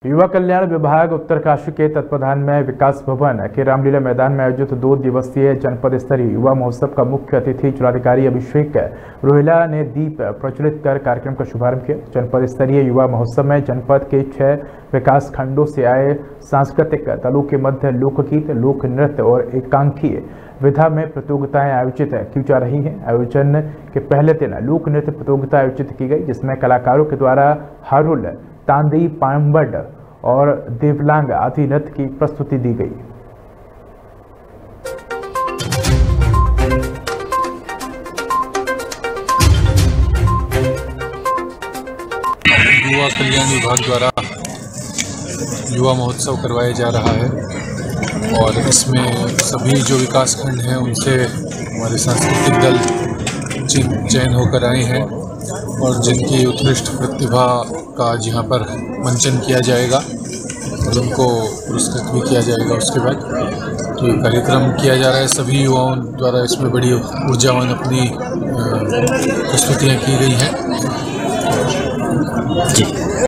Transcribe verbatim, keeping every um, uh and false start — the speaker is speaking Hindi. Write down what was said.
युवा कल्याण विभाग उत्तरकाशी के तत्वाधान में विकास भवन के रामलीला मैदान में आयोजित दो दिवसीय जनपद स्तरीय युवा महोत्सव का मुख्य अतिथि जिलाधिकारी अभिषेक रोहिला ने दीप प्रज्वलित कर कार्यक्रम का शुभारंभ किया। जनपद स्तरीय युवा महोत्सव में जनपद के छह विकास खंडों से आए सांस्कृतिक दलों के मध्य लोकगीत, लोक नृत्य और एकांकीय विधा में प्रतियोगिताएं आयोजित की जा रही हैं। आयोजन के पहले दिन लोक नृत्य प्रतियोगिता आयोजित की गई, जिसमें कलाकारों के द्वारा हारुल, तांदी, पांबड और देवलांग आदि नृत्य की प्रस्तुति दी गई। युवा कल्याण विभाग द्वारा युवा महोत्सव करवाया जा रहा है और इसमें सभी जो विकास खंड हैं उनसे हमारे सांस्कृतिक दल जिन चयन होकर आए हैं और जिनकी उत्कृष्ट प्रतिभा का आज यहाँ पर मंचन किया जाएगा और उनको पुरस्कृत भी किया जाएगा। उसके बाद तो ये कार्यक्रम किया जा रहा है, सभी युवाओं द्वारा इसमें बड़ी ऊर्जावान अपनी प्रस्तुतियाँ की गई हैं।